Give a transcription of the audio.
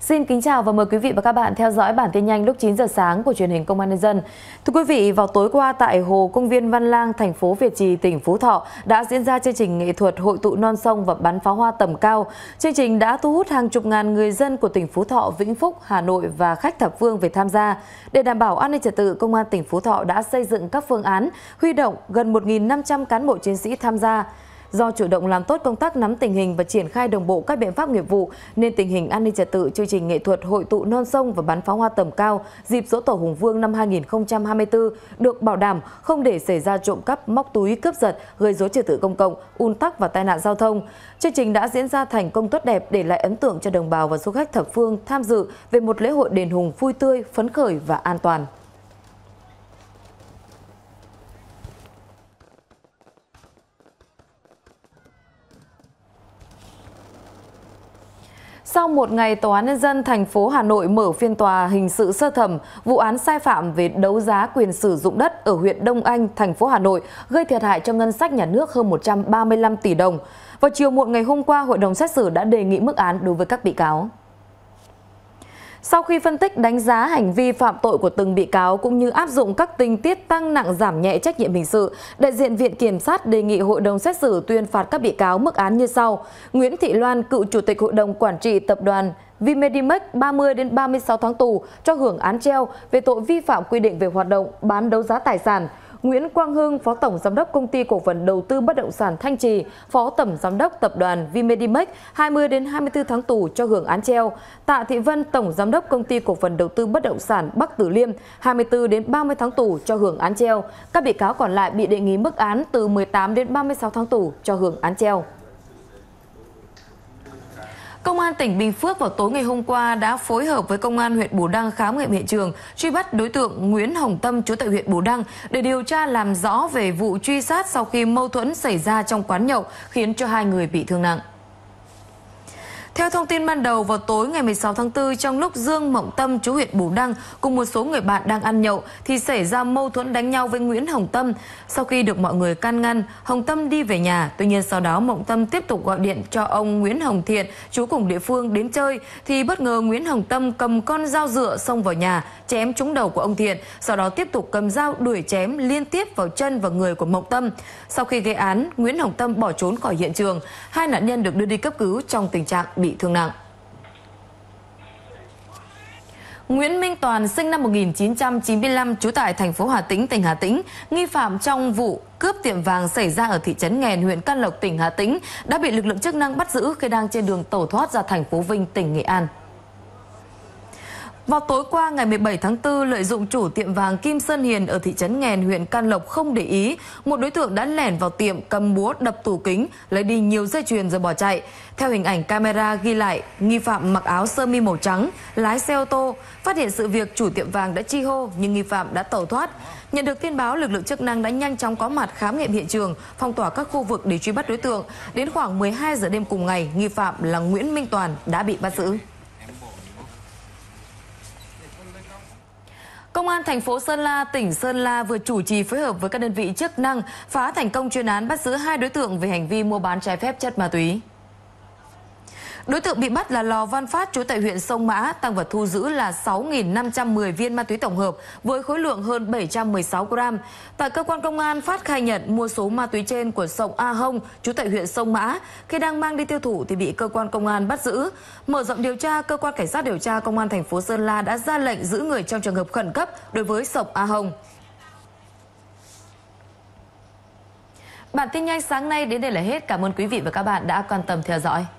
Xin kính chào và mời quý vị và các bạn theo dõi bản tin nhanh lúc 9 giờ sáng của truyền hình Công an Nhân dân. Thưa quý vị, vào tối qua tại Hồ Công viên Văn Lang, thành phố Việt Trì, tỉnh Phú Thọ đã diễn ra chương trình nghệ thuật hội tụ non sông và bắn pháo hoa tầm cao. Chương trình đã thu hút hàng chục ngàn người dân của tỉnh Phú Thọ, Vĩnh Phúc, Hà Nội và khách thập phương về tham gia. Để đảm bảo an ninh trật tự, Công an tỉnh Phú Thọ đã xây dựng các phương án huy động gần 1.500 cán bộ chiến sĩ tham gia. Do chủ động làm tốt công tác nắm tình hình và triển khai đồng bộ các biện pháp nghiệp vụ, nên tình hình an ninh trật tự chương trình nghệ thuật hội tụ non sông và bắn pháo hoa tầm cao dịp Giỗ Tổ Hùng Vương năm 2024 được bảo đảm, không để xảy ra trộm cắp, móc túi, cướp giật, gây rối trật tự công cộng, ùn tắc và tai nạn giao thông. Chương trình đã diễn ra thành công tốt đẹp, để lại ấn tượng cho đồng bào và du khách thập phương tham dự về một lễ hội đền Hùng vui tươi, phấn khởi và an toàn. Sau một ngày, Tòa án Nhân dân thành phố Hà Nội mở phiên tòa hình sự sơ thẩm vụ án sai phạm về đấu giá quyền sử dụng đất ở huyện Đông Anh, thành phố Hà Nội, gây thiệt hại cho ngân sách nhà nước hơn 135 tỷ đồng. Vào chiều muộn ngày hôm qua, hội đồng xét xử đã đề nghị mức án đối với các bị cáo. Sau khi phân tích đánh giá hành vi phạm tội của từng bị cáo cũng như áp dụng các tình tiết tăng nặng giảm nhẹ trách nhiệm hình sự, đại diện Viện Kiểm sát đề nghị hội đồng xét xử tuyên phạt các bị cáo mức án như sau: Nguyễn Thị Loan, cựu chủ tịch hội đồng quản trị tập đoàn V-Medimax 30 đến 36 tháng tù cho hưởng án treo về tội vi phạm quy định về hoạt động bán đấu giá tài sản. Nguyễn Quang Hưng, Phó Tổng Giám đốc Công ty Cổ phần Đầu tư Bất động sản Thanh Trì, Phó Tổng Giám đốc Tập đoàn V-Medimax 20 đến 24 tháng tù cho hưởng án treo. Tạ Thị Vân, Tổng Giám đốc Công ty Cổ phần Đầu tư Bất động sản Bắc Từ Liêm 24 đến 30 tháng tù cho hưởng án treo. Các bị cáo còn lại bị đề nghị mức án từ 18 đến 36 tháng tù cho hưởng án treo. Công an tỉnh Bình Phước vào tối ngày hôm qua đã phối hợp với Công an huyện Bù Đăng khám nghiệm hiện trường, truy bắt đối tượng Nguyễn Hồng Tâm trú tại huyện Bù Đăng để điều tra làm rõ về vụ truy sát sau khi mâu thuẫn xảy ra trong quán nhậu khiến cho 2 người bị thương nặng. Theo thông tin ban đầu, vào tối ngày 16 tháng 4, trong lúc Dương Mộng Tâm trú huyện Bù Đăng cùng một số người bạn đang ăn nhậu thì xảy ra mâu thuẫn đánh nhau với Nguyễn Hồng Tâm. Sau khi được mọi người can ngăn, Hồng Tâm đi về nhà. Tuy nhiên sau đó Mộng Tâm tiếp tục gọi điện cho ông Nguyễn Hồng Thiện, trú cùng địa phương, đến chơi thì bất ngờ Nguyễn Hồng Tâm cầm con dao dựa xông vào nhà chém trúng đầu của ông Thiện, sau đó tiếp tục cầm dao đuổi chém liên tiếp vào chân và người của Mộng Tâm. Sau khi gây án, Nguyễn Hồng Tâm bỏ trốn khỏi hiện trường. 2 nạn nhân được đưa đi cấp cứu trong tình trạng bị thương nặng. Nguyễn Minh Toàn, sinh năm 1995, trú tại thành phố Hà Tĩnh, tỉnh Hà Tĩnh, nghi phạm trong vụ cướp tiệm vàng xảy ra ở thị trấn Nghèn, huyện Can Lộc, tỉnh Hà Tĩnh, đã bị lực lượng chức năng bắt giữ khi đang trên đường tẩu thoát ra thành phố Vinh, tỉnh Nghệ An. Vào tối qua ngày 17 tháng 4, lợi dụng chủ tiệm vàng Kim Sơn Hiền ở thị trấn Nghèn, huyện Can Lộc không để ý, một đối tượng đã lẻn vào tiệm, cầm búa đập tủ kính, lấy đi nhiều dây chuyền rồi bỏ chạy. Theo hình ảnh camera ghi lại, nghi phạm mặc áo sơ mi màu trắng, lái xe ô tô. Phát hiện sự việc, chủ tiệm vàng đã chi hô nhưng nghi phạm đã tẩu thoát. Nhận được tin báo, lực lượng chức năng đã nhanh chóng có mặt khám nghiệm hiện trường, phong tỏa các khu vực để truy bắt đối tượng. Đến khoảng 12 giờ đêm cùng ngày, nghi phạm là Nguyễn Minh Toàn đã bị bắt giữ. Công an thành phố Sơn La, tỉnh Sơn La vừa chủ trì phối hợp với các đơn vị chức năng phá thành công chuyên án bắt giữ 2 đối tượng về hành vi mua bán trái phép chất ma túy. Đối tượng bị bắt là Lò Văn Phát, trú tại huyện Sông Mã, tang vật thu giữ là 6.510 viên ma túy tổng hợp với khối lượng hơn 716 gram. Tại cơ quan công an, Phát khai nhận mua số ma túy trên của Sông A Hông, trú tại huyện Sông Mã. Khi đang mang đi tiêu thụ thì bị cơ quan công an bắt giữ. Mở rộng điều tra, cơ quan cảnh sát điều tra công an thành phố Sơn La đã ra lệnh giữ người trong trường hợp khẩn cấp đối với Sông A Hông. Bản tin nhanh sáng nay đến đây là hết. Cảm ơn quý vị và các bạn đã quan tâm theo dõi.